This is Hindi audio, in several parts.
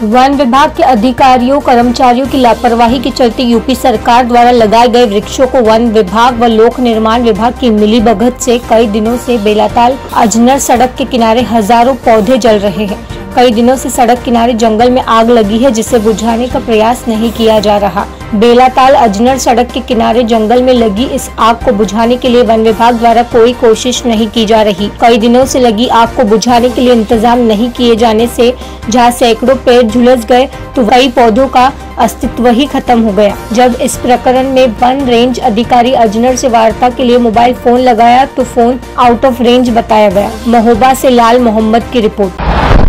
वन विभाग के अधिकारियों कर्मचारियों की लापरवाही के चलते यूपी सरकार द्वारा लगाए गए वृक्षों को वन विभाग व लोक निर्माण विभाग की मिलीभगत से कई दिनों से बेलाताल अजनर सड़क के किनारे हजारों पौधे जल रहे हैं। कई दिनों से सड़क किनारे जंगल में आग लगी है, जिसे बुझाने का प्रयास नहीं किया जा रहा। बेलाताल अजनर सड़क के किनारे जंगल में लगी इस आग को बुझाने के लिए वन विभाग द्वारा कोई कोशिश नहीं की जा रही। कई दिनों से लगी आग को बुझाने के लिए इंतजाम नहीं किए जाने से जहां सैकड़ों पेड़ झुलस गए तो वही पौधों का अस्तित्व ही खत्म हो गया। जब इस प्रकरण में वन रेंज अधिकारी अजनर से वार्ता के लिए मोबाइल फोन लगाया तो फोन आउट ऑफ रेंज बताया गया। महोबा से लाल मोहम्मद की रिपोर्ट।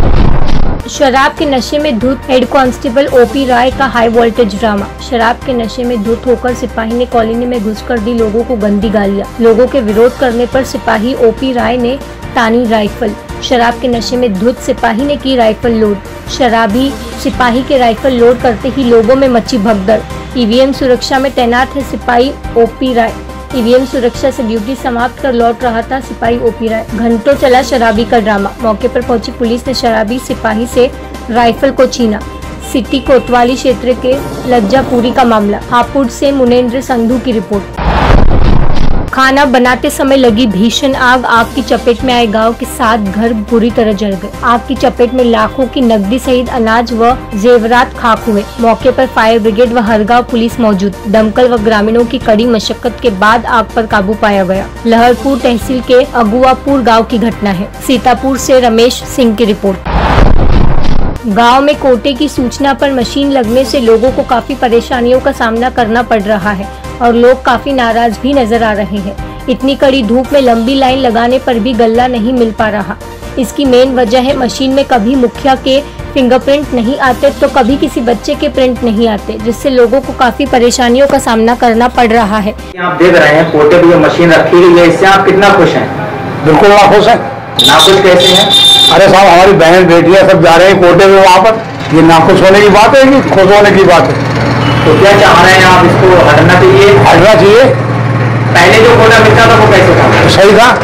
शराब के नशे में धुत हेड कांस्टेबल ओपी राय का हाई वोल्टेज ड्रामा। शराब के नशे में धुत होकर सिपाही ने कॉलोनी में घुसकर दी लोगों को गंदी गालियां। लोगों के विरोध करने पर सिपाही ओपी राय ने तानी राइफल। शराब के नशे में धुत सिपाही ने की राइफल लोड। शराबी सिपाही के राइफल लोड करते ही लोगों में मची भगदड़। ईवीएम सुरक्षा में तैनात है सिपाही ओपी राय। ईवीएम सुरक्षा से ड्यूटी समाप्त कर लौट रहा था सिपाही ओपी राय। घंटों चला शराबी का ड्रामा। मौके पर पहुंची पुलिस ने शराबी सिपाही से राइफल को छीना। सिटी कोतवाली क्षेत्र के लज्जापुरी का मामला। हापुड़ से मुनेंद्र संधू की रिपोर्ट। खाना बनाते समय लगी भीषण आग। आग की चपेट में आए गांव के 7 घर बुरी तरह जल गए। आग की चपेट में लाखों की नकदी सहित अनाज व जेवरात खाक हुए। मौके पर फायर ब्रिगेड व हरगांव पुलिस मौजूद। दमकल व ग्रामीणों की कड़ी मशक्कत के बाद आग पर काबू पाया गया। लहरपुर तहसील के अगुआपुर गाँव की घटना है। सीतापुर से रमेश सिंह की रिपोर्ट। गांव में कोटे की सूचना पर मशीन लगने से लोगों को काफी परेशानियों का सामना करना पड़ रहा है और लोग काफी नाराज भी नजर आ रहे हैं। इतनी कड़ी धूप में लंबी लाइन लगाने पर भी गल्ला नहीं मिल पा रहा। इसकी मेन वजह है मशीन में कभी मुखिया के फिंगरप्रिंट नहीं आते तो कभी किसी बच्चे के प्रिंट नहीं आते, जिससे लोगों को काफी परेशानियों का सामना करना पड़ रहा है। आप देख रहे हैं कोटे पर जो मशीन रखी गई है, इससे आप कितना खुश हैं? बिल्कुल ना खुश है। नाखुश कैसे हैं? अरे साहब, हमारी बहन बेटियां सब जा रहे हैं कोटे में वहाँ पर। ये नाखुश होने की बात है कि खुश होने की बात है? तो क्या चाह रहे हैं आप? इसको हटना चाहिए? हटना चाहिए। पहले जो कोटा मिलता था वो कैसे था? सही था।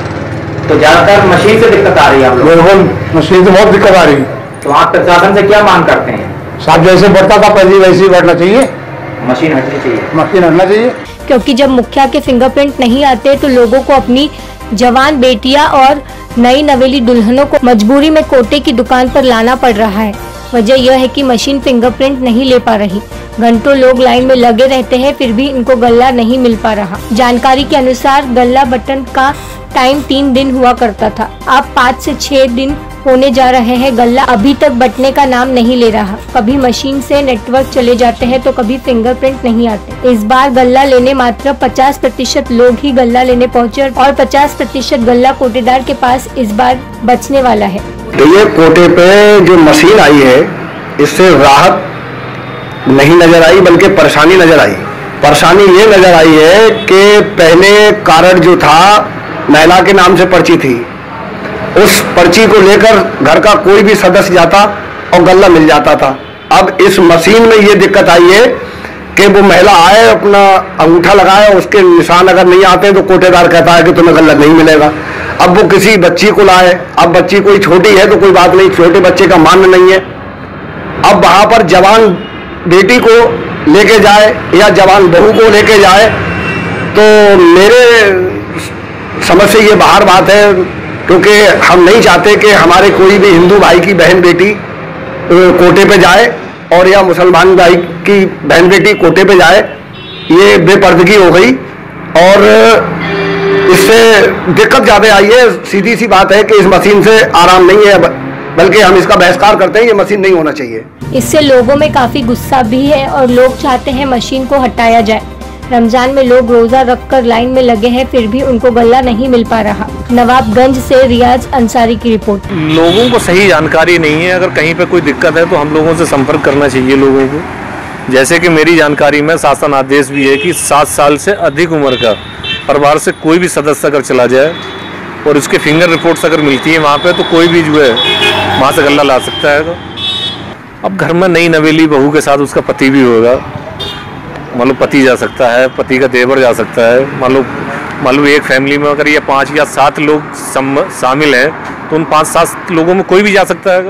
तो ज्यादातर मशीन से दिक्कत आ रही है आप लोग? बिल्कुल, मशीन से बहुत दिक्कत आ रही है। तो आप प्रशासन से क्या मांग करते हैं? साहब, जैसे बढ़ता था पहले वैसे ही बढ़ना चाहिए। मशीन हटनी चाहिए। मशीन हटना चाहिए, क्योंकि जब मुखिया के फिंगरप्रिंट नहीं आते तो लोगों को अपनी जवान बेटियां और नई नवेली दुल्हनों को मजबूरी में कोटे की दुकान पर लाना पड़ रहा है। वजह यह है कि मशीन फिंगरप्रिंट नहीं ले पा रही। घंटों लोग लाइन में लगे रहते हैं, फिर भी इनको गल्ला नहीं मिल पा रहा। जानकारी के अनुसार गल्ला बटन का टाइम 3 दिन हुआ करता था, अब 5 से 6 दिन होने जा रहे हैं। गल्ला अभी तक बटने का नाम नहीं ले रहा। कभी मशीन से नेटवर्क चले जाते हैं तो कभी फिंगरप्रिंट नहीं आते। इस बार गल्ला लेने मात्र 50% लोग ही गल्ला लेने पहुंचे और 50% गल्ला कोटेदार के पास इस बार बचने वाला है। तो ये कोटे पे जो मशीन आई है, इससे राहत नहीं नजर आई बल्कि परेशानी नजर आई। परेशानी ये नजर आई है कि पहले कार्ड जो था महिला के नाम से पर्ची थी, उस पर्ची को लेकर घर का कोई भी सदस्य जाता और गल्ला मिल जाता था। अब इस मशीन में ये दिक्कत आई है कि वो महिला आए, अपना अंगूठा लगाए, उसके निशान अगर नहीं आते तो कोटेदार कहता है कि तुम्हें गल्ला नहीं मिलेगा। अब वो किसी बच्ची को लाए, अब बच्ची कोई छोटी है तो कोई बात नहीं, छोटे बच्चे का मान्य नहीं है। अब वहां पर जवान बेटी को लेके जाए या जवान बहू को लेके जाए, तो मेरे समझ से ये बाहर बात है, क्योंकि हम नहीं चाहते कि हमारे कोई भी हिंदू भाई की बहन बेटी कोटे पे जाए और या मुसलमान भाई की बहन बेटी कोटे पे जाए। ये बेपर्दगी हो गई और इससे दिक्कत ज़्यादा आई है। सीधी सी बात है कि इस मशीन से आराम नहीं है, बल्कि हम इसका बहिष्कार करते हैं। ये मशीन नहीं होना चाहिए। इससे लोगों में काफी गुस्सा भी है और लोग चाहते हैं मशीन को हटाया जाए। रमजान में लोग रोजा रखकर लाइन में लगे हैं, फिर भी उनको गल्ला नहीं मिल पा रहा। नवाबगंज से रियाज अंसारी की रिपोर्ट। लोगों को सही जानकारी नहीं है। अगर कहीं पे कोई दिक्कत है तो हम लोगों से संपर्क करना चाहिए लोगों को। जैसे कि मेरी जानकारी में शासन आदेश भी है कि 7 साल से अधिक उम्र का परिवार से कोई भी सदस्य अगर चला जाए और उसके फिंगर रिपोर्ट्स अगर मिलती है वहाँ पे, तो कोई भी जो है वहाँ से गल्ला ला सकता है। तो अब घर में नई नवेली बहू के साथ उसका पति भी होगा, मान लो पति जा सकता है, पति का देवर जा सकता है। मान लो एक फैमिली में अगर ये 5 या 7 लोग शामिल हैं तो उन 5-7 लोगों में कोई भी जा सकता है।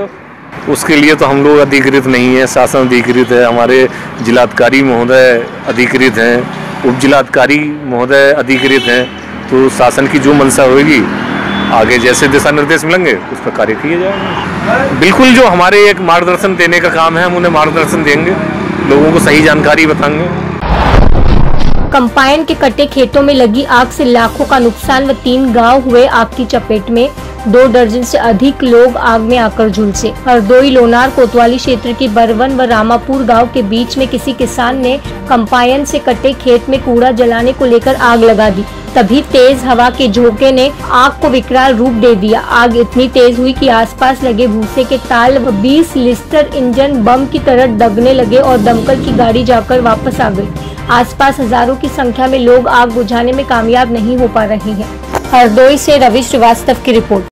उसके लिए तो हम लोग अधिकृत नहीं है, शासन अधिकृत है, हमारे जिलाधिकारी महोदय अधिकृत हैं, उप जिलाधिकारी महोदय अधिकृत हैं। तो शासन की जो मंशा होगी, आगे जैसे दिशा निर्देश मिलेंगे उस पर कार्य किए जाएंगे। बिल्कुल, जो हमारे एक मार्गदर्शन देने का काम है, हम उन्हें मार्गदर्शन देंगे, लोगों को सही जानकारी बताएंगे। कंपाइन के कटे खेतों में लगी आग से लाखों का नुकसान व 3 गांव हुए आग की चपेट में। 2 दर्जन से अधिक लोग आग में आकर झुलसे। हरदोई लोनार कोतवाली क्षेत्र के बरवन व रामापुर गांव के बीच में किसी किसान ने कंपाइन से कटे खेत में कूड़ा जलाने को लेकर आग लगा दी। तभी तेज हवा के झोंके ने आग को विकराल रूप दे दिया। आग इतनी तेज हुई कि आसपास लगे भूसे के ताल व 20 लिस्टर इंजन बम की तरह दगने लगे और दमकल की गाड़ी जाकर वापस आ गई। आसपास हजारों की संख्या में लोग आग बुझाने में कामयाब नहीं हो पा रहे हैं। हरदोई से रवि श्रीवास्तव की रिपोर्ट।